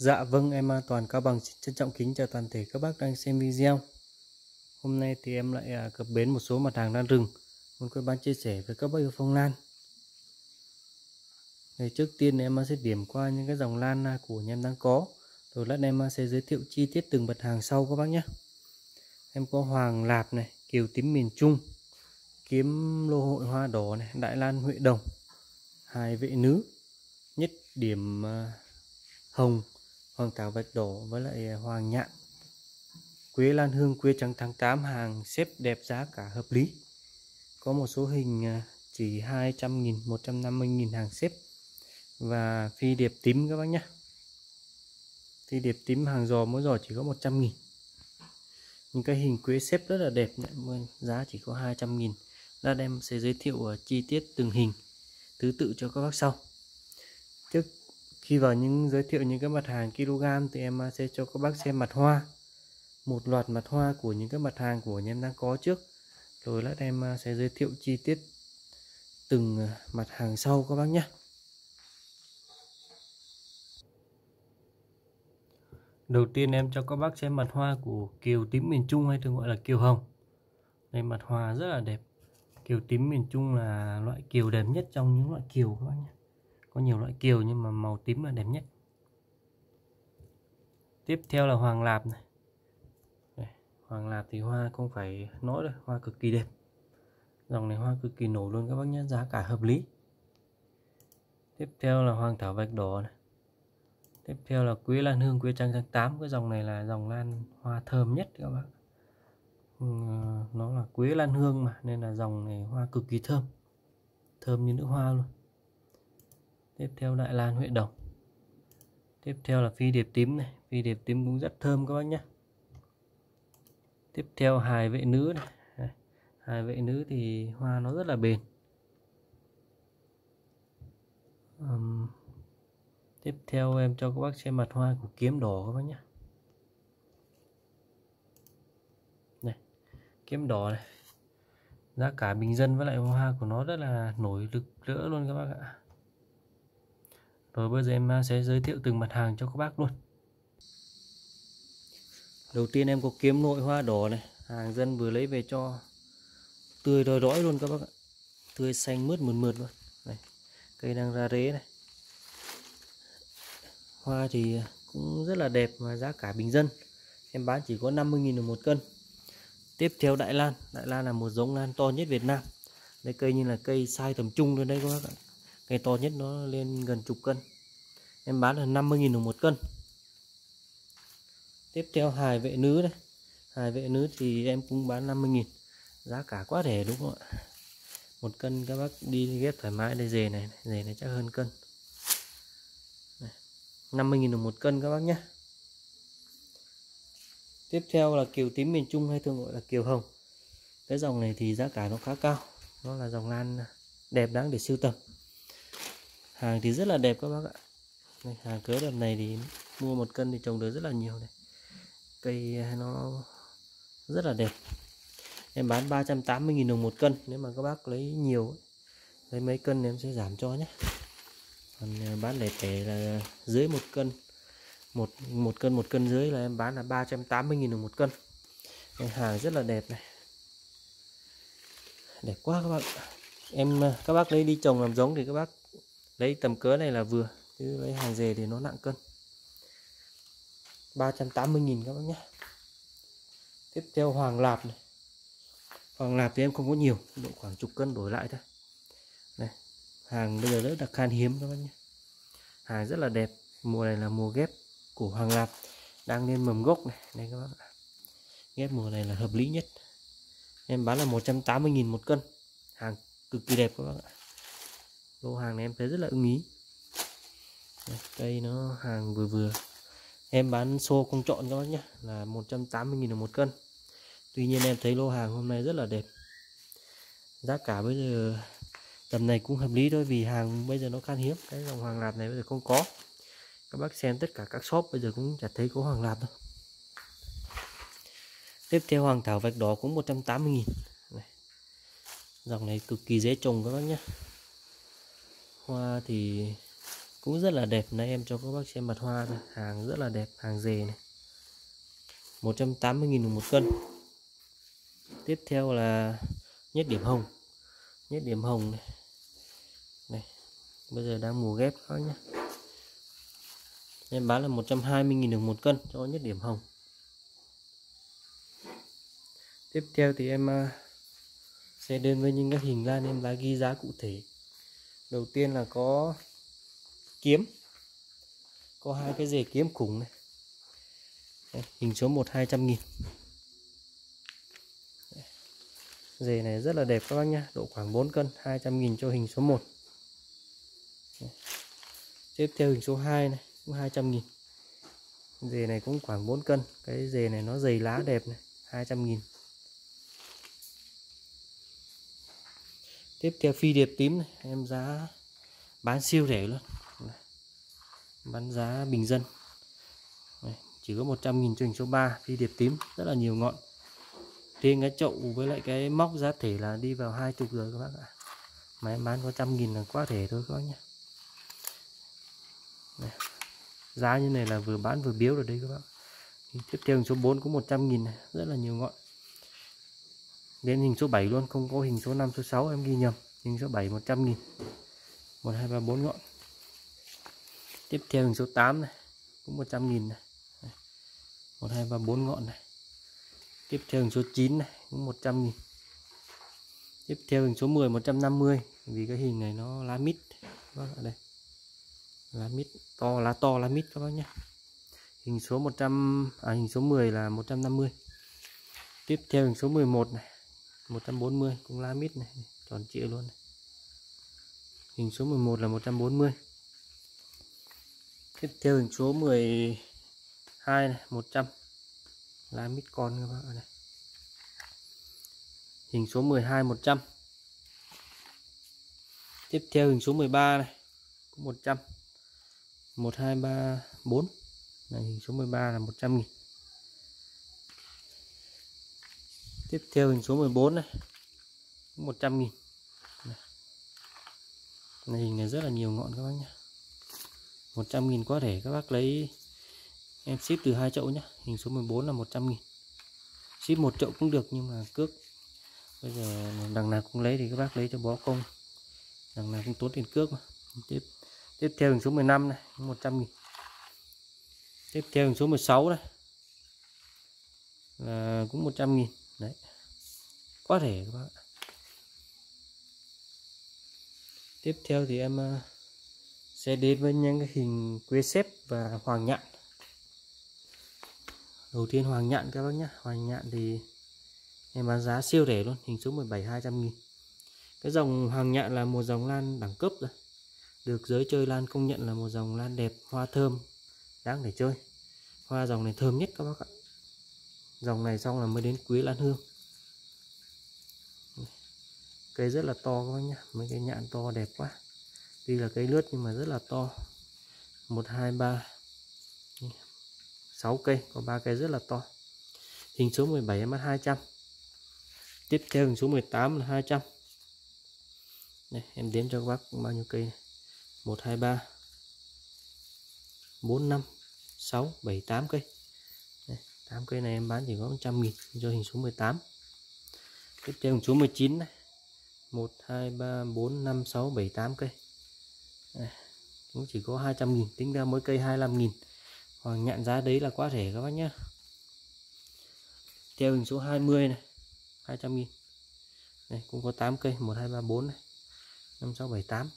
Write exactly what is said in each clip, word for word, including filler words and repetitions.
Dạ vâng, em à, Toàn Cao Bằng xin trân trọng kính chào toàn thể các bác đang xem video. Hôm nay thì em lại à, cập bến một số mặt hàng lan rừng muốn quay bán chia sẻ với các bác yêu phong lan. Thì trước tiên em sẽ điểm qua những cái dòng lan à, của nhà em đang có, rồi lát em sẽ giới thiệu chi tiết từng mặt hàng sau các bác nhé. Em có hoàng lạp này, kiều tím miền Trung, kiếm lô hội hoa đỏ này, đại lan huệ đồng, hài vệ nữ, nhất điểm à, hồng, hoàng thảo bạch đỏ với lại hoàng nhạn, quế lan hương, quế trắng tháng tám, hàng xếp đẹp, giá cả hợp lý. Có một số hình chỉ hai trăm nghìn, một trăm năm mươi nghìn hàng xếp. Và phi điệp tím các bác nhé. Phi điệp tím hàng giò mỗi giò chỉ có một trăm nghìn. Những cái hình quế xếp rất là đẹp, giá chỉ có hai trăm nghìn. Lát em sẽ giới thiệu chi tiết từng hình thứ tự cho các bác sau. Trước khi vào những giới thiệu những cái mặt hàng kg thì em sẽ cho các bác xem mặt hoa, một loạt mặt hoa của những cái mặt hàng của nhà em đang có trước, rồi lát em sẽ giới thiệu chi tiết từng mặt hàng sau các bác nhé. Đầu tiên em cho các bác xem mặt hoa của kiều tím miền Trung, hay thường gọi là kiều hồng. Đây, mặt hoa rất là đẹp. Kiều tím miền Trung là loại kiều đẹp nhất trong những loại kiều các bác nhé. Có nhiều loại kiều nhưng mà màu tím là đẹp nhất. Tiếp theo là hoàng lạp này. Đây, hoàng lạp thì hoa không phải nói đâu, hoa cực kỳ đẹp. Dòng này hoa cực kỳ nổi luôn các bác nhé, giá cả hợp lý. Tiếp theo là hoàng thảo bạch đỏ này. Tiếp theo là quế lan hương, quế trắng tháng tám. Cái dòng này là dòng lan hoa thơm nhất các bác. Nó là quế lan hương mà, nên là dòng này hoa cực kỳ thơm, thơm như nước hoa luôn. Tiếp theo đại lan huệ đồng. Tiếp theo là phi điệp tím này. Phi điệp tím cũng rất thơm các bác nhé. Tiếp theo hài vệ nữ này. Hài vệ nữ thì hoa nó rất là bền. um, Tiếp theo em cho các bác xem mặt hoa của kiếm đỏ các bác nhé. Này, kiếm đỏ này, giá cả bình dân với lại hoa của nó rất là nổi rực rỡ luôn các bác ạ. Rồi bây giờ em sẽ giới thiệu từng mặt hàng cho các bác luôn. Đầu tiên em có kiếm nội hoa đỏ này, hàng dân vừa lấy về cho, tươi đòi đói luôn các bác ạ, tươi xanh mướt mượt mượt luôn. Này, cây đang ra rễ này. Hoa thì cũng rất là đẹp mà giá cả bình dân, em bán chỉ có năm mươi nghìn đồng một cân. Tiếp theo đại lan. Đại lan là một giống lan to nhất Việt Nam. Đây, cây như là cây size tầm trung luôn đấy các bác ạ. Cây to nhất nó lên gần chục cân, em bán là năm mươi nghìn đồng một cân. Tiếp theo hài vệ nữ đây. Hài vệ nữ thì em cũng bán năm mươi nghìn, giá cả quá rẻ đúng không ạ. Một cân các bác đi ghép thoải mái. Đây, dề này, dề này chắc hơn cân. năm mươi nghìn đồng một cân các bác nhé. Tiếp theo là kiều tím miền Trung, hay thường gọi là kiều hồng. Cái dòng này thì giá cả nó khá cao, nó là dòng lan đẹp đáng để sưu tầm. Hàng thì rất là đẹp các bác ạ. Đây, hàng cớ đợt này thì mua một cân thì trồng được rất là nhiều này. Cây nó rất là đẹp. Em bán ba trăm tám mươi nghìn đồng một cân. Nếu mà các bác lấy nhiều, lấy mấy cân thì em sẽ giảm cho nhé. Còn bán lẻ tẻ là dưới một cân, một một cân một cân dưới là em bán là ba trăm tám mươi nghìn đồng một cân. Cái hàng rất là đẹp này, đẹp quá các bác. Em các bác lấy đi trồng làm giống thì các bác lấy tầm cỡ này là vừa, chứ lấy hàng dề thì nó nặng cân. Ba trăm tám mươi nghìn các bác nhé. Tiếp theo hoàng lạp này. Hoàng lạp thì em không có nhiều, độ khoảng chục cân đổi lại thôi. Này, hàng bây giờ rất là khan hiếm các bác nhé. Hàng rất là đẹp. Mùa này là mùa ghép của hoàng lạp, đang lên mầm gốc này. Đây các bác ạ, ghép mùa này là hợp lý nhất. Em bán là một trăm tám mươi nghìn một cân. Hàng cực kỳ đẹp các bác ạ. Lô hàng này em thấy rất là ưng ý. Đây, cây nó hàng vừa vừa. Em bán xô không chọn các bác nhé, là một trăm tám mươi nghìn đồng một cân. Tuy nhiên em thấy lô hàng hôm nay rất là đẹp. Giá cả bây giờ tầm này cũng hợp lý thôi, vì hàng bây giờ nó khan hiếm. Cái dòng hoàng lạp này bây giờ không có. Các bác xem tất cả các shop bây giờ cũng chả thấy có hoàng lạp đâu. Tiếp theo hoàng thảo bạch đỏ cũng một trăm tám mươi nghìn. Này, dòng này cực kỳ dễ trồng các bác nhé. Hoa thì cũng rất là đẹp. Này em cho các bác xem mặt hoa này, hàng rất là đẹp, hàng dề này, một trăm tám mươi nghìn đồng một cân. Tiếp theo là nhất điểm hồng. Nhất điểm hồng này, này bây giờ đang mùa ghép các nhé. Em bán là một trăm hai mươi nghìn đồng một cân cho nhất điểm hồng. Tiếp theo thì em sẽ đến với những cái hình lan em đã ghi giá cụ thể. Đầu tiên là có kiếm, có hai cái rễ kiếm khủng này. Đây, hình số một hai trăm nghìn. Rễ này rất là đẹp các bác nhá, độ khoảng bốn cân, hai trăm nghìn cho hình số một. Tiếp theo hình số hai này cũng hai trăm nghìn. Rễ này cũng khoảng bốn cân, cái rễ này nó dày lá đẹp này, hai trăm nghìn. Tiếp theo phi điệp tím này, em giá bán siêu rẻ luôn, bán giá bình dân. Đây, chỉ có một trăm nghìn cho hình số ba. Phi điệp tím rất là nhiều ngọn. Trên cái chậu với lại cái móc giá thể là đi vào hai chục rồi các bác ạ. Mà em bán có trăm nghìn là quá rẻ thôi các bác nhé. Đây, giá như này là vừa bán vừa biếu rồi đấy các bác. Tiếp theo hình số bốn cũng một trăm nghìn này, rất là nhiều ngọn. Đến hình số bảy luôn, không có hình số năm, số sáu em ghi nhầm. Hình số bảy một trăm nghìn. một, hai, ba, bốn ngọn. Tiếp theo hình số tám này, cũng một trăm nghìn này. một, hai, ba, bốn ngọn này. Tiếp theo hình số chín này, cũng một trăm nghìn. Tiếp theo hình số mười một trăm năm mươi. Vì cái hình này nó lá mít. Các bạn đây. Lá mít, to, lá to, lá mít các bác nhé. Hình số một trăm, à hình số mười là một trăm năm mươi. Tiếp theo hình số mười một này, một trăm bốn mươi, cũng lá mít này, tròn trịa luôn này. Hình số mười một là một trăm bốn mươi. Tiếp theo hình số mười hai này, một trăm. Lá mít con các bạn này. Hình số mười hai một trăm. Tiếp theo hình số mười ba này, cũng một trăm. một, hai, ba, bốn. Này, hình số mười ba là một trăm nghìn. Tiếp theo hình số mười bốn này, cũng một trăm nghìn. Này. Này, hình này rất là nhiều ngọn các bác nhé. một trăm nghìn quá rẻ, các bác lấy em ship từ hai chậu nhé. Hình số mười bốn là một trăm nghìn. Ship một chậu cũng được nhưng mà cước bây giờ đằng nào cũng lấy thì các bác lấy cho bó công. Đằng nào cũng tốn tiền cước mà. Tiếp tiếp theo hình số mười lăm này, một trăm nghìn. Tiếp theo hình số mười sáu này là cũng một trăm nghìn. Đấy. Quá rẻ các bác ạ. Tiếp theo thì em sẽ đến với những cái hình quế xếp và hoàng nhạn. Đầu tiên hoàng nhạn các bác nhé. Hoàng nhạn thì em bán giá siêu rẻ luôn, hình số mười bảy hai trăm nghìn. Cái dòng hoàng nhạn là một dòng lan đẳng cấp rồi. Được giới chơi lan công nhận là một dòng lan đẹp, hoa thơm, đáng để chơi. Hoa dòng này thơm nhất các bác ạ. Dòng này xong là mới đến quế lan hương. Cây rất là to các bác nhé. Mấy cái nhạn to đẹp quá. Tuy là cây lướt nhưng mà rất là to. Một, hai, ba, sáu cây, có ba cây rất là to. Hình số mười bảy em bán hai trăm. Tiếp theo hình số mười tám là hai trăm. Đây, em đếm cho các bác bao nhiêu cây này. một, hai, ba, bốn, năm, sáu, bảy, tám cây. Đây, tám cây này em bán chỉ có một trăm nghìn cho hình số mười tám. Tiếp theo hình số mười chín này. một, hai, ba, bốn, năm, sáu, bảy, tám cây. Đây, cũng chỉ có hai trăm nghìn, tính ra mỗi cây hai mươi lăm nghìn. Hoàng nhạn giá đấy là quá rẻ các bác nhé. Theo hình số hai mươi này, hai trăm nghìn. Đây cũng có tám cây, một, hai, ba, bốn này, năm, sáu, bảy, tám.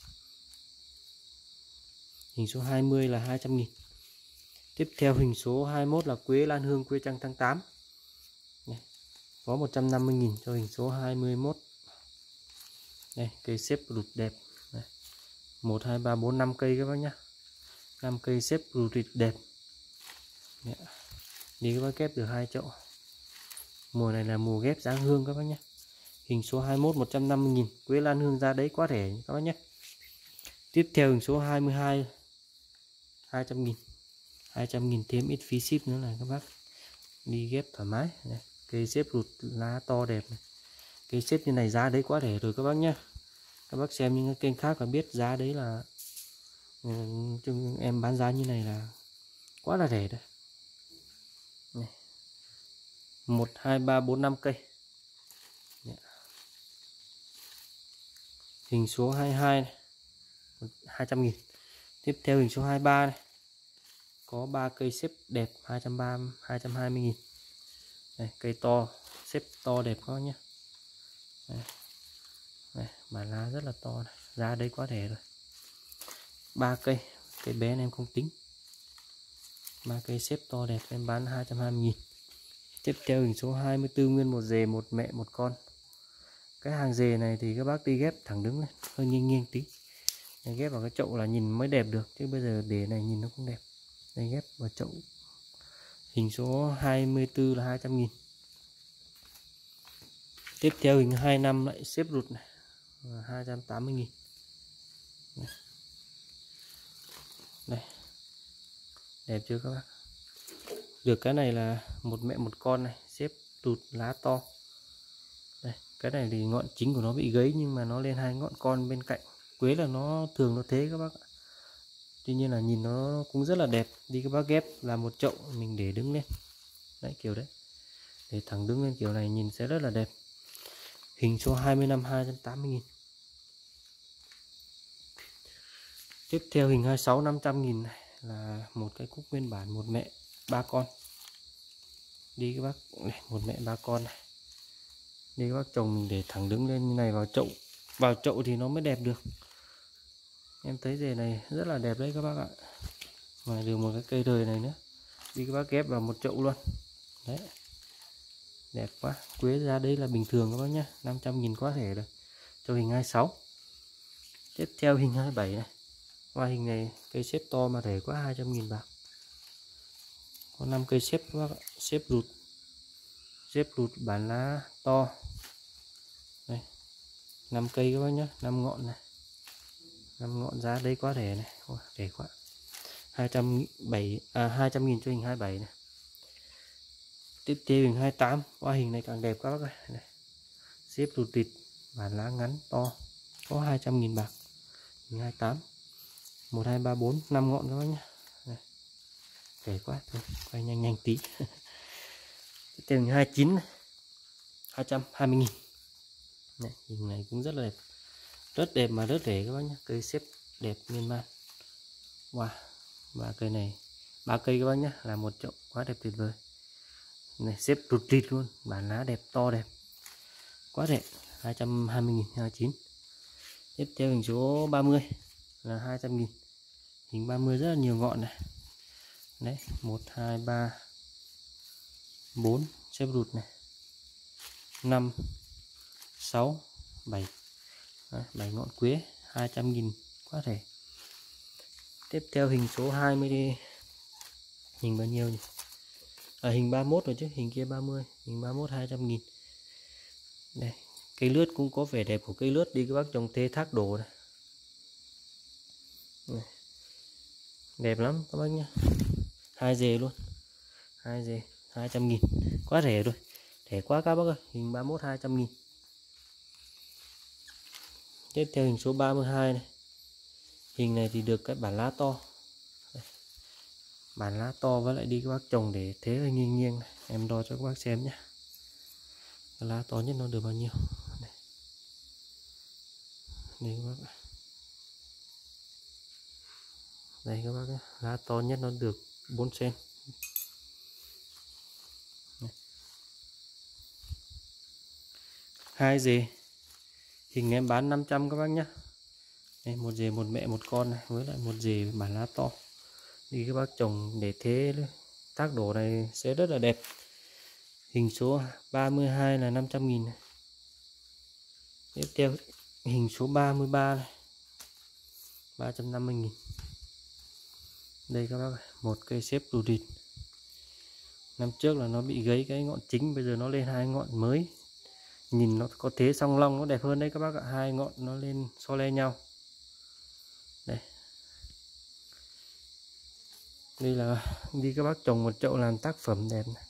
Hình số hai mươi là hai trăm nghìn. Tiếp theo hình số hai mươi mốt là quế lan hương, quế trăng tháng tám. Đây, có một trăm năm mươi nghìn cho hình số hai mươi mốt. Đây, cây xếp rụt đẹp. Đây, một, hai, ba, bốn, năm cây các bác nhé. năm cây xếp rụt đẹp. Đây, đi các bác ghép được hai chậu. Mùa này là mùa ghép dáng hương các bác nhé. Hình số hai mươi mốt một trăm năm mươi nghìn. Quế lan hương ra đấy quá rẻ các bác nhé. Tiếp theo hình số hai mươi hai hai trăm nghìn. hai trăm nghìn thêm ít phí ship nữa này các bác. Đi ghép thoải mái. Đây, cây xếp rụt lá to đẹp này. Cây xếp như này giá đấy quá rẻ rồi các bác nhé. Các bác xem những cái kênh khác là biết giá đấy là Chung em bán giá như này là quá là rẻ đấy. Này. một, hai, ba, bốn, năm cây. Đấy. Hình số hai mươi hai này, hai trăm nghìn. Tiếp theo hình số hai mươi ba này. Có ba cây xếp đẹp hai trăm ba mươi, hai trăm hai mươi nghìn. Đây, cây to, xếp to đẹp quá nhé. Đây. Đây, bản lá rất là to này. Giá đấy quá rẻ rồi. ba cây, cây bé này em không tính. ba cây xếp to đẹp em bán hai trăm hai mươi nghìn. Tiếp theo hình số hai mươi tư, nguyên một rề, một mẹ một con. Cái hàng rề này thì các bác đi ghép thẳng đứng lên, hơi nghiêng nghiêng tí. Đây, ghép vào cái chậu là nhìn mới đẹp được, chứ bây giờ để này nhìn nó không đẹp. Đây, ghép vào chậu. Hình số hai mươi tư là hai trăm nghìn. Tiếp theo hình hai mươi lăm lại xếp rụt này, hai trăm tám mươi nghìn. Đây. Đây. Đẹp chưa các bác? Được cái này là một mẹ một con này, xếp rụt lá to. Đây, cái này thì ngọn chính của nó bị gãy nhưng mà nó lên hai ngọn con bên cạnh. Quế là nó thường nó thế các bác ạ. Tuy nhiên là nhìn nó cũng rất là đẹp. Đi các bác ghép là một chậu mình để đứng lên. Đấy, kiểu đấy. Để thẳng đứng lên kiểu này nhìn sẽ rất là đẹp. Hình số hai mươi lăm, hai trăm tám mươi nghìn. Tiếp theo hình hai mươi sáu, năm trăm nghìn này là một cái cúc nguyên bản, một mẹ ba con. Đi các bác, này, một mẹ ba con này. Đi các bác trồng mình để thẳng đứng lên như này vào chậu. Vào chậu thì nó mới đẹp được. Em thấy rễ này rất là đẹp đấy các bác ạ. Mà được một cái cây đời này nữa. Đi các bác ghép vào một chậu luôn. Đấy. Đẹp quá. Quế giá đây là bình thường các bác nhé. năm trăm nghìn quá rẻ rồi. Cho hình hai mươi sáu. Tiếp theo hình hai mươi bảy này. Qua hình này cây xếp to mà rẻ quá, hai trăm nghìn bạc. Có năm cây xếp các bác ạ. Xếp rụt. Xếp rụt bản lá to. Đây. năm cây các bác nhé. năm ngọn này. năm ngọn giá đây quá rẻ này. Ôi, rẻ quá. hai trăm bảy à hai trăm nghìn cho hình hai mươi bảy này. Tiếp theo hình hai mươi tám, qua hình này càng đẹp các bác ơi. Này. Xếp rụt rịt, bản lá ngắn to, có hai trăm nghìn bạc. Hình hai mươi tám. một, hai, ba, bốn, năm ngọn các bác nhé. Này. Rẻ quá, thôi, quay nhanh nhanh tí. Tiếp theo hình hai mươi chín này. hai trăm hai mươi nghìn. Này, hình này cũng rất là đẹp. Rất đẹp mà rất rẻ các bác nhé. Cây xếp đẹp miên man. Wow, ba cây này, ba cây các bác nhé, là một chậu quá đẹp tuyệt vời. Này xếp rụt rịt luôn, bản lá đẹp to đẹp. Quá rẻ, hai trăm hai mươi nghìn, hai mươi chín. Tiếp theo hình số ba mươi là hai trăm nghìn. Hình ba mươi rất là nhiều ngọn này. Đấy, một, hai, ba, bốn, xếp rụt này. năm, sáu, bảy. Đấy, bảy ngọn quế, hai trăm nghìn, quá rẻ. Tiếp theo hình số hai mươi đi. Hình bao nhiêu nhỉ? À, hình ba mươi mốt rồi chứ, hình kia ba mươi. Hình ba mươi mốt hai trăm nghìn. Đây, cây lướt cũng có vẻ đẹp của cây lướt. Đi các bác trồng thế thác đổ này. Này. Đẹp lắm các bác nhé. Hai dề luôn. Hai dề, hai trăm nghìn. Quá rẻ rồi. Rẻ quá các bác ơi. Hình ba mươi mốt hai trăm nghìn. Tiếp theo hình số ba mươi hai này. Hình này thì được cái bản lá to. Đây. Bản lá to với lại đi các bác trồng để thế hơi nghiêng nghiêng này. Em đo cho các bác xem nhé. Cái lá to nhất nó được bao nhiêu. Đây, đây các bác. Đây các bác, lá to nhất nó được bốn xăng ti mét. Hai dề. Hình em bán năm trăm các bác nhé. Đây, một dề một mẹ một con này, với lại một dề bản lá to. Đi các bác trồng để thế thác đổ này sẽ rất là đẹp. Hình số ba mươi hai là năm trăm nghìn này. Tiếp theo hình số ba mươi ba này, ba trăm năm mươi nghìn. Đây các bác, một cây xếp rụt rịt. Năm trước là nó bị gãy cái ngọn chính, bây giờ nó lên hai ngọn mới. Nhìn nó có thế song long nó đẹp hơn đấy các bác ạ. Hai ngọn nó lên so le nhau. Đây. Đây là đi các bác trồng một chậu làm tác phẩm đẹp này.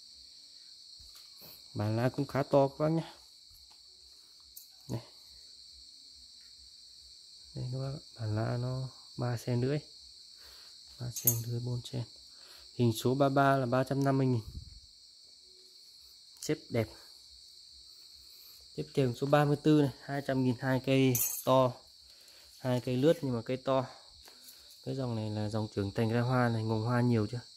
Bản lá cũng khá to các bác nhé. Đây. Đây các bác, bản lá nó ba sen rưỡi, ba sen rưỡi, bốn sen. Hình số ba mươi ba là ba trăm năm mươi nghìn. Xếp đẹp. Tiếp theo hình số ba mươi tư này, hai trăm nghìn, hai cây to, hai cây lướt nhưng mà cây to. Cái dòng này là dòng trưởng thành ra hoa này, ngồng hoa nhiều chưa.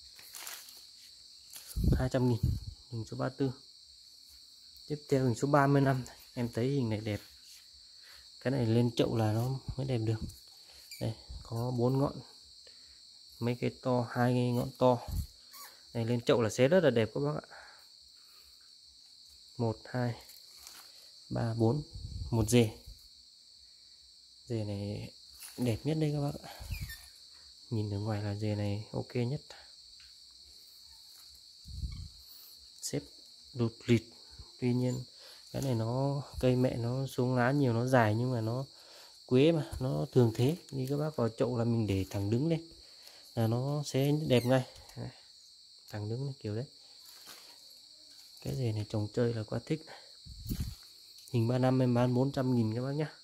hai trăm nghìn, hình số ba mươi tư. Tiếp theo hình số ba mươi lăm, em thấy hình này đẹp. Cái này lên chậu là nó mới đẹp được. Đây, có bốn ngọn, mấy cây to, hai cây ngọn to. Này lên chậu là sẽ rất là đẹp các bác ạ. Một, hai, ba, bốn, một rễ. Rễ này đẹp nhất đây các bác ạ. Nhìn ở ngoài là rễ này ok nhất. Xếp đụt lịt. Tuy nhiên cái này nó cây mẹ nó xuống lá nhiều, nó dài nhưng mà nó quế mà nó thường thế. Như các bác vào chậu là mình để thẳng đứng lên là nó sẽ đẹp ngay. Thẳng đứng này, kiểu đấy. Cái rễ này trồng chơi là quá thích. Hình ba mươi lăm em bán bốn trăm nghìn các bác nhá.